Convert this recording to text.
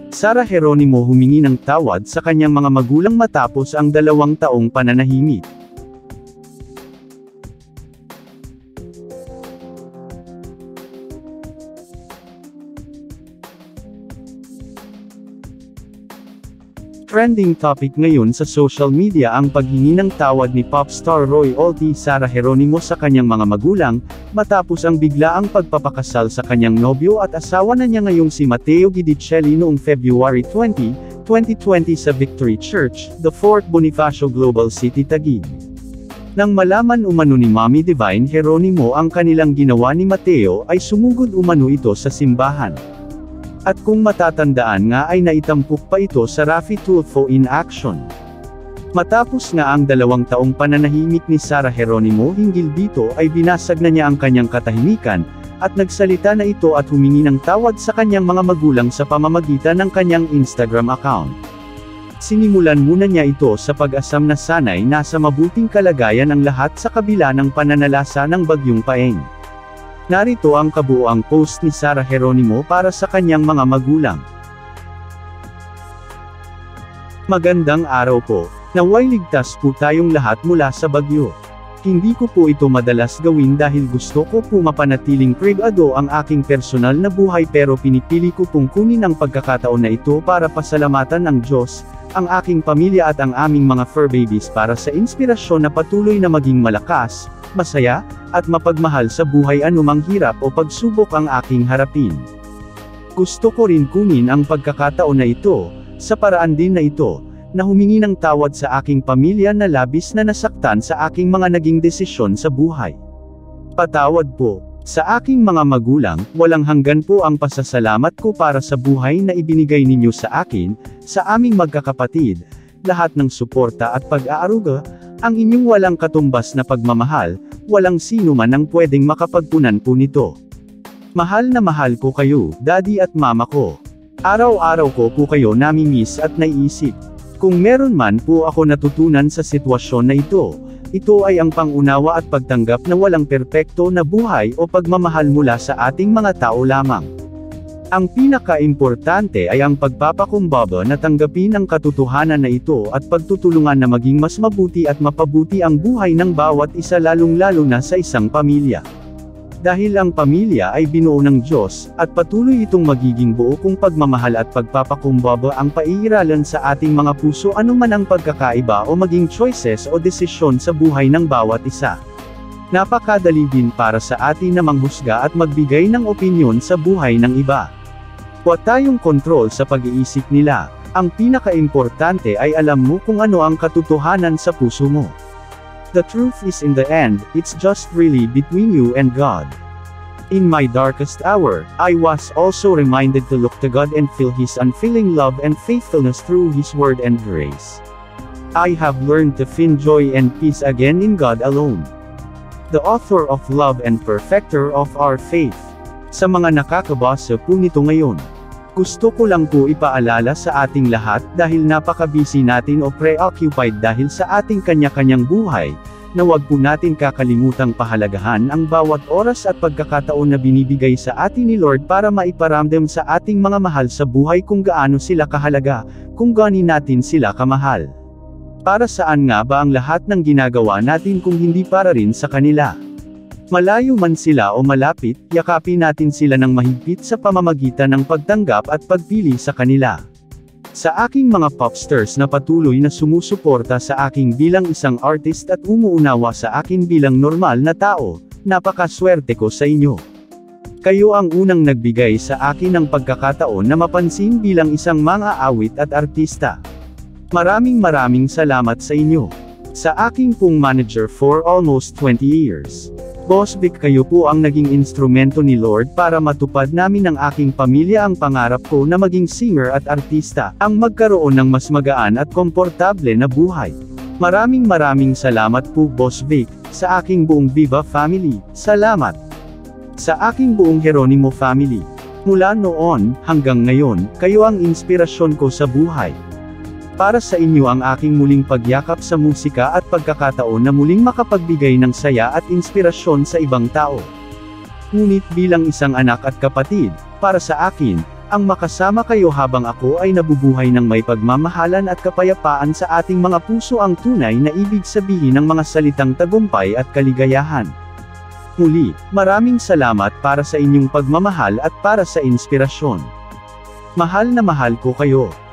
Sarah Geronimo humingi ng tawad sa kanyang mga magulang matapos ang 2 taong pananahimik. Trending topic ngayon sa social media ang paghingi ng tawad ni pop star royalty Sarah Geronimo sa kanyang mga magulang, matapos ang biglaang pagpapakasal sa kanyang nobyo at asawa na niya ngayong si Matteo Guidicelli noong February 20, 2020 sa Victory Church, the 4th Bonifacio Global City Taguig. Nang malaman umano ni Mommy Divine Geronimo ang kanilang ginawa ni Matteo ay sumugod umano ito sa simbahan. At kung matatandaan nga ay naitampok pa ito sa Raffy Tulfo in action. Matapos nga ang 2 taong pananahimik ni Sarah Geronimo hinggil dito ay binasag na niya ang kanyang katahimikan, at nagsalita na ito at humingi ng tawad sa kanyang mga magulang sa pamamagitan ng kanyang Instagram account. Sinimulan muna niya ito sa pag-asam na sana'y nasa mabuting kalagayan ang lahat sa kabila ng pananalasa ng Bagyong Paeng. Narito ang kabuuang post ni Sarah Geronimo para sa kanyang mga magulang. Magandang araw po. Naway ligtas po tayong lahat mula sa bagyo. Hindi ko po ito madalas gawin dahil gusto ko po mapanatiling privado ang aking personal na buhay, pero pinipili ko pong kunin ang pagkakataon na ito para pasalamatan ang Diyos, ang aking pamilya at ang aming mga fur babies para sa inspirasyon na patuloy na maging malakas, masaya, at mapagmahal sa buhay anumang hirap o pagsubok ang aking harapin. Gusto ko rin kunin ang pagkakataon na ito, sa paraan din na ito, na humingi ng tawad sa aking pamilya na labis na nasaktan sa aking mga naging desisyon sa buhay. Patawad po. Sa aking mga magulang, walang hanggan po ang pasasalamat ko para sa buhay na ibinigay ninyo sa akin, sa aming magkakapatid, lahat ng suporta at pag-aaruga, ang inyong walang katumbas na pagmamahal, walang sino man ang pwedeng makapagpunan po nito. Mahal na mahal ko kayo, Daddy at Mama ko. Araw-araw ko po kayo namimiss at naiisip. Kung meron man po ako natutunan sa sitwasyon na ito ay ang pangunawa at pagtanggap na walang perpekto na buhay o pagmamahal mula sa ating mga tao lamang. Ang pinaka-importante ay ang pagpapakumbaba na tanggapin ang katotohanan na ito at pagtutulungan na maging mas mabuti at mapabuti ang buhay ng bawat isa, lalong-lalo na sa isang pamilya. Dahil ang pamilya ay binuo ng Diyos, at patuloy itong magiging buo kung pagmamahal at pagpapakumbaba ang paiiralan sa ating mga puso, anuman ang pagkakaiba o maging choices o desisyon sa buhay ng bawat isa. Napakadali din para sa atin na manghusga at magbigay ng opinyon sa buhay ng iba. Huwag tayong kontrol sa pag-iisip nila. Ang pinaka-importante ay alam mo kung ano ang katotohanan sa puso mo. The truth is, in the end, it's just really between you and God. In my darkest hour, I was also reminded to look to God and feel His unfailing love and faithfulness through His word and grace. I have learned to find joy and peace again in God alone, the author of love and perfecter of our faith. Sa mga nakakabasa po nito ngayon, gusto ko lang po ipaalala sa ating lahat, dahil napaka-busy natin o preoccupied dahil sa ating kanya-kanyang buhay, na wag po natin kakalimutang pahalagahan ang bawat oras at pagkakataon na binibigay sa atin ni Lord para maiparamdam sa ating mga mahal sa buhay kung gaano sila kahalaga, kung gaano natin sila kamahal. Para saan nga ba ang lahat ng ginagawa natin kung hindi para rin sa kanila? Malayo man sila o malapit, yakapin natin sila ng mahigpit sa pamamagitan ng pagtanggap at pagpili sa kanila. Sa aking mga popstars na patuloy na sumusuporta sa akin bilang isang artist at umuunawa sa akin bilang normal na tao, napakaswerte ko sa inyo. Kayo ang unang nagbigay sa akin ng pagkakataon na mapansin bilang isang mang-aawit at artista. Maraming salamat sa inyo. Sa aking pong manager for almost 20 years. Boss Vic, kayo po ang naging instrumento ni Lord para matupad namin ng aking pamilya ang pangarap ko na maging singer at artista, ang magkaroon ng mas magaan at komportable na buhay. Maraming salamat po Boss Vic, sa aking buong Viva family, salamat. Sa aking buong Geronimo family. Mula noon, hanggang ngayon, kayo ang inspirasyon ko sa buhay. Para sa inyo ang aking muling pagyakap sa musika at pagkakataon na muling makapagbigay ng saya at inspirasyon sa ibang tao. Ngunit bilang isang anak at kapatid, para sa akin, Ang makasama kayo habang ako ay nabubuhay ng may pagmamahalan at kapayapaan sa ating mga puso ang tunay na ibig sabihin ng mga salitang tagumpay at kaligayahan. Muli, maraming salamat para sa inyong pagmamahal at para sa inspirasyon. Mahal na mahal ko kayo.